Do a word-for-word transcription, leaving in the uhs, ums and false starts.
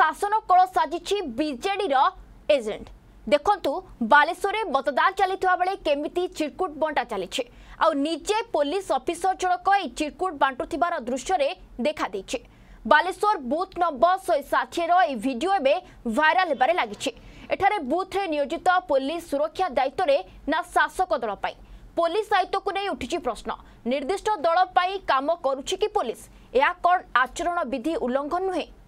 शासन कल साजिछि बीजेडी रो एजेंट। देखंतु बालेश्वर मतदान चलता बेले केमिति चिरकुट बंटा चली आ निजे पुलिस ऑफिसर जनक ए चिरकुट बांटुथिबार दृश्य रे देखा देछि। बालेश्वर बूथ नंबर शहे षाठी रो ए वीडियो एबे वायरल हेबारे लागिछि। एठारे बूथ रे नियोजित पुलिस सुरक्षा दायित्व रे ना शासक दल पाई पुलिस दायित्व को नहीं उठिछि प्रश्न। निर्दिष्ट दल पाई काम करूछि कि पुलिस? या कोन आचरण विधि उल्लंघन नुहे?